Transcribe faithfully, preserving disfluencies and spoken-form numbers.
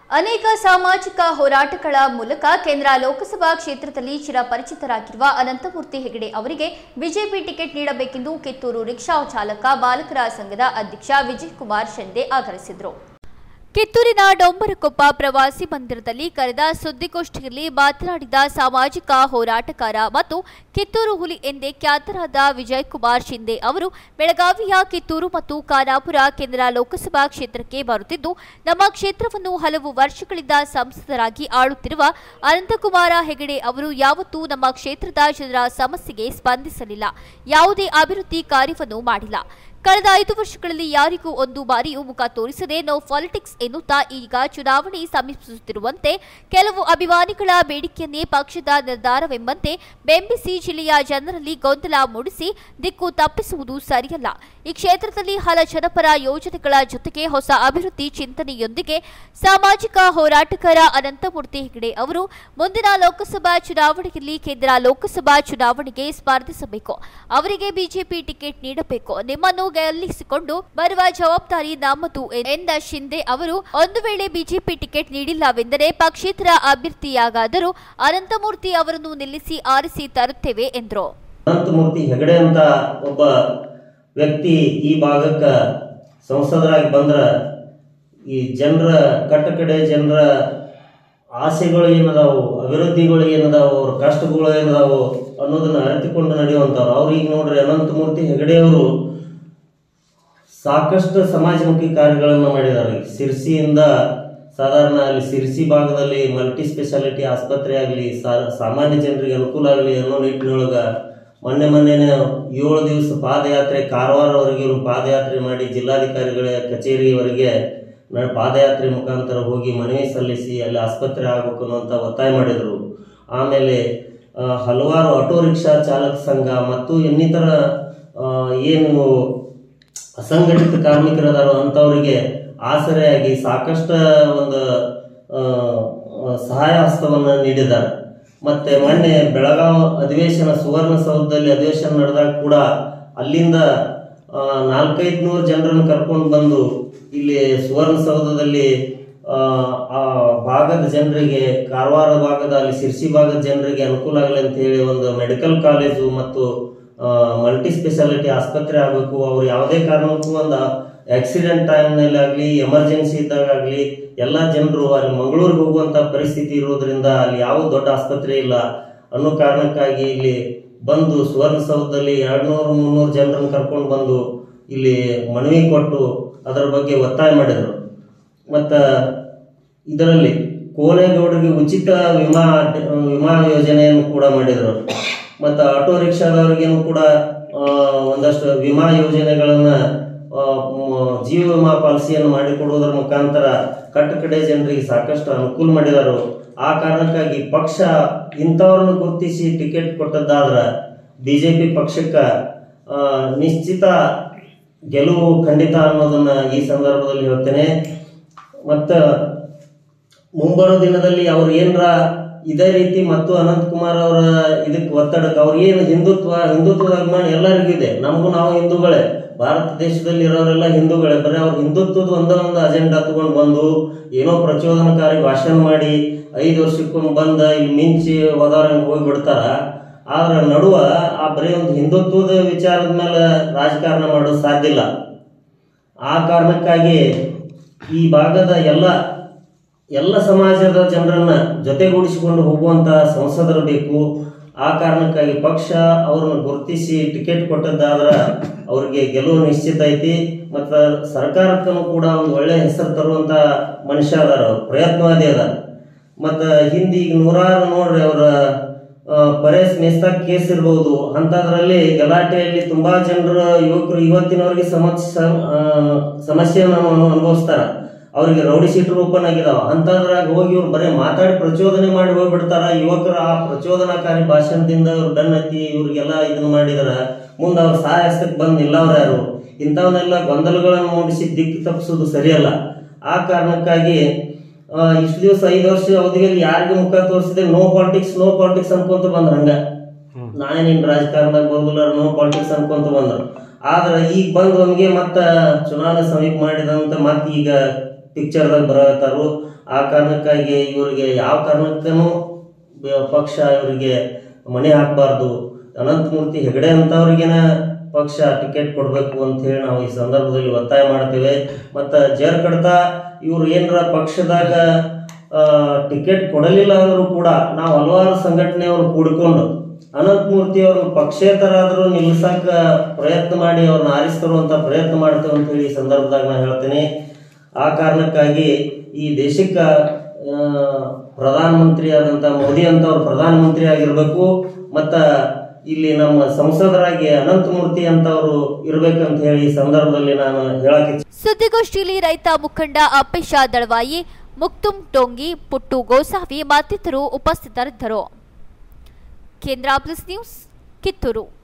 ಅನೇಕ ಸಾಮಾಜಿಕ ಹೋರಾಟಗಳ ಮೂಲಕ ಕೇಂದ್ರ ಲೋಕಸಭಾ ಕ್ಷೇತ್ರದಲ್ಲಿ ಚಿರಪರಿಚಿತರಾಗಿರುವ ಅನಂತಮೂರ್ತಿ ಹೆಗಡೆ ಅವರಿಗೆ ಬಿಜೆಪಿ ಟಿಕೆಟ್ ನೀಡಬೇಕೆಂದು ಕಿತ್ತೂರು ರಿಕ್ಷಾ ಚಾಲಕ ಬಾಲಕರ ಸಂಘದ ಅಧ್ಯಕ್ಷ ವಿಜಯಕುಮಾರ್ ಶಿಂದೆ ಆಗ್ರಹಿಸಿದರು. ಕಿತ್ತೂರಿನ ಡೊಂಬರಕೊಪ್ಪ ಪ್ರವಾಸಿ ಮಂದಿರದಲ್ಲಿ ಕರೆದ ಸುದ್ದಿಗೋಷ್ಠಿಯಲ್ಲಿ ಮಾತನಾಡಿದ ಸಾಮಾಜಿಕ ಹೋರಾಟಗಾರ ಮತ್ತು ಕಿತ್ತೂರು ಹುಲಿ ಎಂದೇ ಖ್ಯಾತರಾದ ವಿಜಯಕುಮಾರ್ ಶಿಂದೆ ಅವರು ಬೆಳಗಾವಿಯ ಕಿತ್ತೂರು ಮತ್ತು ಖಾನಾಪುರ ಕೇಂದ್ರ ಲೋಕಸಭಾ ಕ್ಷೇತ್ರಕ್ಕೆ ಬರುತ್ತಿದ್ದು, ನಮ್ಮ ಕ್ಷೇತ್ರವನ್ನು ಹಲವು ವರ್ಷಗಳಿಂದ ಸಂಸದರಾಗಿ ಆಳುತ್ತಿರುವ ಅನಂತಕುಮಾರ ಹೆಗಡೆ ಅವರು ಯಾವತ್ತೂ ನಮ್ಮ ಕ್ಷೇತ್ರದ ಜನರ ಸಮಸ್ಯೆಗೆ ಸ್ಪಂದಿಸಲಿಲ್ಲ, ಯಾವುದೇ ಅಭಿವೃದ್ಧಿ ಕಾರ್ಯವನ್ನು ಮಾಡಿಲ್ಲ. ಕಳೆದ ಐದು ವರ್ಷಗಳಲ್ಲಿ ಯಾರಿಗೂ ಒಂದು ಬಾರಿಯೂ ಮುಖ ತೋರಿಸದೆ ನೋ ಪಾಲಿಟಿಕ್ಸ್ ಎನ್ನುತ್ತಾ ಈಗ ಚುನಾವಣೆ ಸಮೀಪಿಸುತ್ತಿರುವಂತೆ ಕೆಲವು ಅಭಿಮಾನಿಗಳ ಬೇಡಿಕೆಯನ್ನೇ ಪಕ್ಷದ ನಿರ್ಧಾರವೆಂಬಂತೆ ಬೆಂಬಿಸಿ ಜಿಲ್ಲೆಯ ಜನರಲ್ಲಿ ಗೊಂದಲ ಮೂಡಿಸಿ ದಿಕ್ಕು ತಪ್ಪಿಸುವುದು ಸರಿಯಲ್ಲ. ಈ ಕ್ಷೇತ್ರದಲ್ಲಿ ಹಲ ಜನಪರ ಯೋಜನೆಗಳ ಜೊತೆಗೆ ಹೊಸ ಅಭಿವೃದ್ಧಿ ಚಿಂತನೆಯೊಂದಿಗೆ ಸಾಮಾಜಿಕ ಹೋರಾಟಗಾರ ಅನಂತಮೂರ್ತಿ ಹೆಗಡೆ ಅವರು ಮುಂದಿನ ಲೋಕಸಭಾ ಚುನಾವಣೆಯಲ್ಲಿ ಕೇಂದ್ರ ಲೋಕಸಭಾ ಚುನಾವಣೆಗೆ ಸ್ಪರ್ಧಿಸಬೇಕು. ಅವರಿಗೆ ಬಿಜೆಪಿ ಟಿಕೆಟ್ ನೀಡಬೇಕು. ನಿಮ್ಮನ್ನು ಗೆಲ್ಲಿಸಿಕೊಂಡು ಬರುವ ಜವಾಬ್ದಾರಿ ನಮ್ಮದು ಎಂದ ಶಿಂದೆ ಅವರು ಒಂದು ವೇಳೆ ಬಿಜೆಪಿ ಟಿಕೆಟ್ ನೀಡಿಲ್ಲವೆಂದರೆ ಪಕ್ಷೇತರ ಅಭ್ಯರ್ಥಿಯಾಗಾದರೂ ಅನಂತಮೂರ್ತಿ ಅವರನ್ನು ನಿಲ್ಲಿಸಿ ಆರಿಸಿ ತರುತ್ತೇವೆ ಎಂದರು. ಅನಂತಮೂರ್ತಿ ಹೆಗಡೆ ಅಂತ ಒಬ್ಬ ವ್ಯಕ್ತಿ ಈ ಭಾಗಕ್ಕೆ ಸಂಸದರಾಗಿ ಬಂದ್ರ ಈ ಜನರ ಕಟ್ಟಕಡೆ ಜನರ ಆಸೆಗಳು ಏನದಾವು, ಅಭಿವೃದ್ಧಿಗಳು ಏನದಾವು, ಅವ್ರ ಕಷ್ಟಗಳು ಏನದಾವು ಅನ್ನೋದನ್ನ ಅರಿತುಕೊಂಡು ನಡೆಯುವಂಥವ್ರು. ಅವ್ರಿಗೆ ನೋಡ್ರಿ ಅನಂತಮೂರ್ತಿ ಹೆಗಡೆ ಅವರು ಸಾಕಷ್ಟು ಸಮಾಜಮುಖಿ ಕಾರ್ಯಗಳನ್ನು ಮಾಡಿದ್ದಾರೆ. ಸಿರ್ಸಿಯಿಂದ ಸಾಧಾರಣ ಅಲ್ಲಿ ಸಿರ್ಸಿ ಭಾಗದಲ್ಲಿ ಮಲ್ಟಿ ಸ್ಪೆಷಾಲಿಟಿ ಆಸ್ಪತ್ರೆ ಆಗಲಿ, ಸಾಮಾನ್ಯ ಜನರಿಗೆ ಅನುಕೂಲ ಆಗಲಿ ಅನ್ನೋ ನಿಟ್ಟಿನೊಳಗೆ ಮೊನ್ನೆ ಮೊನ್ನೆನೇ ಏಳು ದಿವಸ ಪಾದಯಾತ್ರೆ ಕಾರವಾರವರೆಗೆ ಇವರು ಪಾದಯಾತ್ರೆ ಮಾಡಿ ಜಿಲ್ಲಾಧಿಕಾರಿಗಳ ಕಚೇರಿವರೆಗೆ ಪಾದಯಾತ್ರೆ ಮುಖಾಂತರ ಹೋಗಿ ಮನವಿ ಸಲ್ಲಿಸಿ ಅಲ್ಲಿ ಆಸ್ಪತ್ರೆ ಆಗಬೇಕು ಅನ್ನುವಂಥ ಒತ್ತಾಯ ಮಾಡಿದರು. ಆಮೇಲೆ ಹಲವಾರು ಆಟೋ ರಿಕ್ಷಾ ಚಾಲಕ ಸಂಘ ಮತ್ತು ಇನ್ನಿತರ ಏನು ಅಸಂಘಟಿತ ಕಾರ್ಮಿಕರದಾರೋ ಅಂಥವರಿಗೆ ಆಸರೆಯಾಗಿ ಸಾಕಷ್ಟು ಒಂದು ಸಹಾಯ ಹಸ್ತವನ್ನು ನೀಡಿದ್ದಾರೆ. ಮತ್ತೆ ಮೊನ್ನೆ ಬೆಳಗಾವಿ ಅಧಿವೇಶನ ಸುವರ್ಣಸೌಧದಲ್ಲಿ ಅಧಿವೇಶನ ನಡೆದಾಗ ಕೂಡ ಅಲ್ಲಿಂದ ನಾಲ್ಕೈದು ನೂರು ಜನರನ್ನು ಕರ್ಕೊಂಡು ಬಂದು ಇಲ್ಲಿ ಸುವರ್ಣಸೌಧದಲ್ಲಿ ಆ ಭಾಗದ ಜನರಿಗೆ, ಕಾರವಾರ ಭಾಗದ ಅಲ್ಲಿ ಸಿರ್ಸಿ ಭಾಗದ ಜನರಿಗೆ ಅನುಕೂಲ ಆಗಲಿ ಅಂತ ಹೇಳಿ ಒಂದು ಮೆಡಿಕಲ್ ಕಾಲೇಜು ಮತ್ತು ಮಲ್ಟಿ ಸ್ಪೆಷಾಲಿಟಿ ಆಸ್ಪತ್ರೆ ಆಗಬೇಕು. ಅವ್ರು ಯಾವುದೇ ಕಾರಣಕ್ಕೂ ಒಂದು ಆಕ್ಸಿಡೆಂಟ್ ಟೈಮ್ನಲ್ಲಿ ಆಗಲಿ, ಎಮರ್ಜೆನ್ಸಿ ಇದ್ದಾಗ ಆಗಲಿ ಎಲ್ಲ ಜನರು ಅಲ್ಲಿ ಮಂಗಳೂರಿಗೆ ಹೋಗುವಂಥ ಪರಿಸ್ಥಿತಿ ಇರೋದ್ರಿಂದ ಅಲ್ಲಿ ಯಾವ ದೊಡ್ಡ ಆಸ್ಪತ್ರೆ ಇಲ್ಲ ಅನ್ನೋ ಕಾರಣಕ್ಕಾಗಿ ಇಲ್ಲಿ ಬಂದು ಸುವರ್ಣಸೌಧದಲ್ಲಿ ಎರಡು ನೂರು ಮುನ್ನೂರು ಜನರನ್ನು ಕರ್ಕೊಂಡು ಬಂದು ಇಲ್ಲಿ ಮನವಿ ಕೊಟ್ಟು ಅದರ ಬಗ್ಗೆ ಒತ್ತಾಯ ಮಾಡಿದರು. ಮತ್ತು ಇದರಲ್ಲಿ ಕೋನೇಗೌಡರಿಗೆ ಉಚಿತ ವಿಮಾ ವಿಮಾ ಯೋಜನೆಯನ್ನು ಕೂಡ ಮಾಡಿದರು. ಮತ್ತು ಆಟೋ ರಿಕ್ಷಾದವರಿಗೇನು ಕೂಡ ಒಂದಷ್ಟು ವಿಮಾ ಯೋಜನೆಗಳನ್ನು ಜೀವ ವಿಮಾ ಪಾಲಿಸಿಯನ್ನು ಮಾಡಿಕೊಡುವುದರ ಮುಖಾಂತರ ಕಟ್ಟಕಡೆ ಜನರಿಗೆ ಸಾಕಷ್ಟು ಅನುಕೂಲ ಮಾಡಿದರು. ಆ ಕಾರಣಕ್ಕಾಗಿ ಪಕ್ಷ ಇಂಥವ್ರನ್ನು ಗುರುತಿಸಿ ಟಿಕೆಟ್ ಕೊಟ್ಟದ್ದಾದ್ರೆ ಬಿಜೆಪಿ ಪಕ್ಷಕ್ಕೆ ನಿಶ್ಚಿತ ಗೆಲುವು ಖಂಡಿತ ಅನ್ನೋದನ್ನ ಈ ಸಂದರ್ಭದಲ್ಲಿ ಹೇಳ್ತೇನೆ. ಮತ್ತು ಮುಂಬರೋ ದಿನದಲ್ಲಿ ಅವ್ರು ಏನರ ಇದೇ ರೀತಿ ಮತ್ತು ಅನಂತಕುಮಾರ್ ಅವರ ಇದಕ್ಕೆ ಒತ್ತಡಕ್ಕೆ ಅವ್ರು ಏನು ಹಿಂದುತ್ವ ಹಿಂದುತ್ವದ ಅಭಿಮಾನ ಎಲ್ಲರಿಗೂ ಇದೆ. ನಮಗೂ ನಾವು ಹಿಂದೂಗಳೇ, ಭಾರತ ದೇಶದಲ್ಲಿ ಇರೋರೆಲ್ಲ ಹಿಂದೂಗಳೇ. ಬರೀ ಅವ್ರು ಹಿಂದುತ್ವದ ಒಂದೇ ಒಂದು ಅಜೆಂಡಾ ತಗೊಂಡು ಬಂದು ಏನೋ ಪ್ರಚೋದನಕಾರಿ ಭಾಷಣ ಮಾಡಿ ಐದು ವರ್ಷಕ್ಕೊಮ್ಮೆ ಬಂದ ಇಲ್ಲಿ ಮಿಂಚಿ ಹೋದವ್ರಂಗೆ ಹೋಗಿ ಬಿಡ್ತಾರ. ಆದ್ರೆ ನಡುವ ಆ ಬರೀ ಒಂದು ಹಿಂದುತ್ವದ ವಿಚಾರದ ಮೇಲೆ ರಾಜಕಾರಣ ಮಾಡೋದು ಸಾಧ್ಯ ಇಲ್ಲ. ಆ ಕಾರಣಕ್ಕಾಗಿ ಈ ಭಾಗದ ಎಲ್ಲ ಎಲ್ಲ ಸಮಾಜದ ಜನರನ್ನ ಜೊತೆಗೂಡಿಸಿಕೊಂಡು ಹೋಗುವಂತ ಸಂಸದರು ಬೇಕು. ಆ ಕಾರಣಕ್ಕಾಗಿ ಪಕ್ಷ ಅವ್ರನ್ನ ಗುರುತಿಸಿ ಟಿಕೆಟ್ ಕೊಟ್ಟದ್ದಾದ್ರೆ ಅವ್ರಿಗೆ ಗೆಲುವು ನಿಶ್ಚಿತ ಐತಿ. ಮತ್ತು ಸರ್ಕಾರಕ್ಕೂ ಕೂಡ ಒಂದು ಒಳ್ಳೆ ಹೆಸರು ತರುವಂತ ಮನುಷ್ಯ ಅದಾರ, ಅವ್ರ ಪ್ರಯತ್ನವಾದಿ ಅದ. ಮತ್ತು ಹಿಂದೆ ಈಗ ನೂರಾರು ನೋಡ್ರಿ ಅವರ ಪರೇಶ್ ಮೇಸ್ತಾ ಕೇಸ್ ಇರ್ಬೋದು, ಅಂಥದ್ರಲ್ಲಿ ಗಲಾಟೆಯಲ್ಲಿ ತುಂಬಾ ಜನರು ಯುವಕರು ಇವತ್ತಿನವರೆಗೆ ಸಮಸ್ಯೆ ಸಮಸ್ಯೆಯನ್ನು ಅನುಭವಿಸ್ತಾರ. ಅವ್ರಿಗೆ ರೌಡಿ ಶೀಟರ್ ಓಪನ್ ಆಗಿದಾವ. ಅಂಥದ್ರಾಗ ಹೋಗಿ ಇವ್ರು ಬರೀ ಮಾತಾಡಿ ಪ್ರಚೋದನೆ ಮಾಡಿ ಹೋಗ್ಬಿಡ್ತಾರ. ಯುವಕರ ಆ ಪ್ರಚೋದನಾಕಾರಿ ಭಾಷಣದಿಂದ ಇವ್ರು ಬೆನ್ನತ್ತಿ ಇವ್ರಿಗೆಲ್ಲ ಇದನ್ನ ಮಾಡಿದಾರ. ಮುಂದೆ ಅವ್ರ ಸಹಾಯಸ್ತಕ್ಕೆ ಬಂದು ನಿಲ್ಲವ್ರ ಯಾರು? ಇಂಥವನ್ನೆಲ್ಲ ಗೊಂದಲಗಳನ್ನು ಮೂಡಿಸಿ ದಿಕ್ಕು ತಪ್ಪಿಸೋದು ಸರಿಯಲ್ಲ. ಆ ಕಾರಣಕ್ಕಾಗಿ ಇಷ್ಟು ದಿವಸ ಐದು ವರ್ಷ ಅವಧಿಯಲ್ಲಿ ಯಾರಿಗೆ ಮುಖ ತೋರಿಸಿದೆ ನೋ ಪಾಲಿಟಿಕ್ಸ್ ನೋ ಪಾಲಿಟಿಕ್ಸ್ ಅನ್ಕೊಂತ ಬಂದ್ರ. ಹಂಗ ನಾನೇನಿನ್ ರಾಜಕಾರಣದಾಗ ಬರೋದಿಲ್ಲ, ನೋ ಪಾಲಿಟಿಕ್ಸ್ ಅನ್ಕೊಂತ ಬಂದ್ರು. ಆದ್ರೆ ಈಗ ಬಂದು ನಮಗೆ ಮತ್ತ ಚುನಾವಣೆ ಸಮೀಪ ಮಾಡಿದಂತ ಮತ್ತೆ ಈಗ ಪಿಕ್ಚರ್ದಾಗ ಬರತ್ತಾರು. ಆ ಕಾರಣಕ್ಕಾಗಿ ಇವರಿಗೆ ಯಾವ ಕಾರಣಕ್ಕೂ ಪಕ್ಷ ಇವರಿಗೆ ಮಣೆ ಹಾಕಬಾರ್ದು. ಅನಂತಮೂರ್ತಿ ಹೆಗಡೆ ಅಂತವ್ರಿಗೇನ ಪಕ್ಷ ಟಿಕೆಟ್ ಕೊಡಬೇಕು ಅಂತ ಹೇಳಿ ನಾವು ಈ ಸಂದರ್ಭದಲ್ಲಿ ಒತ್ತಾಯ ಮಾಡ್ತೇವೆ. ಮತ್ತು ಜೇರ್ ಕಡ್ತಾ ಇವ್ರು ಏನರ ಪಕ್ಷದಾಗ ಟಿಕೆಟ್ ಕೊಡಲಿಲ್ಲ ಅಂದರೂ ಕೂಡ ನಾವು ಹಲವಾರು ಸಂಘಟನೆಯವರು ಕೂಡಿಕೊಂಡು ಅನಂತಮೂರ್ತಿ ಅವರು ಪಕ್ಷೇತರಾದರೂ ನಿಲ್ಲಿಸಕ ಪ್ರಯತ್ನ ಮಾಡಿ ಅವ್ರನ್ನ ಆರಿಸ್ತರುವಂಥ ಪ್ರಯತ್ನ ಮಾಡ್ತೇವೆ ಅಂತ ಹೇಳಿ ಈ ಸಂದರ್ಭದಾಗ ನಾನು ಹೇಳ್ತೇನೆ. ಆ ಕಾರಣಕ್ಕಾಗಿ ಈ ದೇಶಕ್ಕೆ ಪ್ರಧಾನಮಂತ್ರಿ ಆದಂಥ ಮೋದಿ ಅಂತವ್ರು ಪ್ರಧಾನಮಂತ್ರಿ ಆಗಿರಬೇಕು ಮತ್ತು ಇಲ್ಲಿ ನಮ್ಮ ಸಂಸದರಾಗಿ ಅನಂತಮೂರ್ತಿ ಅಂತವರು ಇರಬೇಕಂತ ಹೇಳಿ ಈ ಸಂದರ್ಭದಲ್ಲಿ ನಾನು ಹೇಳಕ್ಕೆ. ಸುದ್ದಿಗೋಷ್ಠಿಯಲ್ಲಿ ರೈತ ಮುಖಂಡ ಅಪ್ಪೇಶ ದಳವಾಯಿ, ಮುಕ್ತುಮ್ ಟೋಂಗಿ, ಪುಟ್ಟು ಗೋಸಾವಿ ಮತ್ತಿತರರು ಉಪಸ್ಥಿತರಿದ್ದರು. ಕೇಂದ್ರ ಪ್ಲಸ್ ನ್ಯೂಸ್ ಕಿತ್ತೂರು.